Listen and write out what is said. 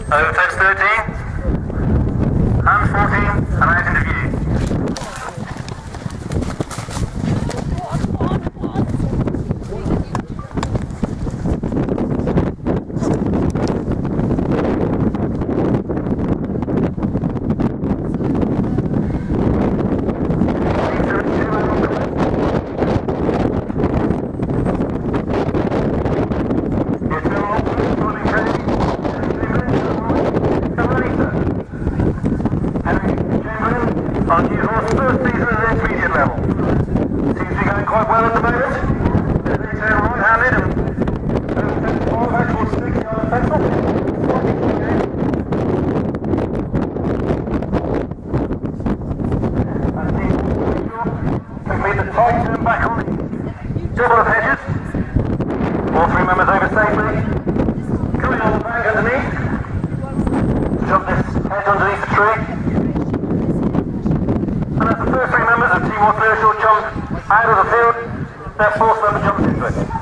Over fence 13. Hands 14 and out into view. On new horse first season at the intermediate level. Seems to be going quite well at the moment. As they turn right-handed and over fence 4 back towards 6 yard pencil. We've made the tight turn back on the double of hedges. All three members over safely. Coming on the bank underneath. Jump this hedge underneath the tree. And as the first three members of Team 1 Short jump out of the field, their fourth member jumps into it.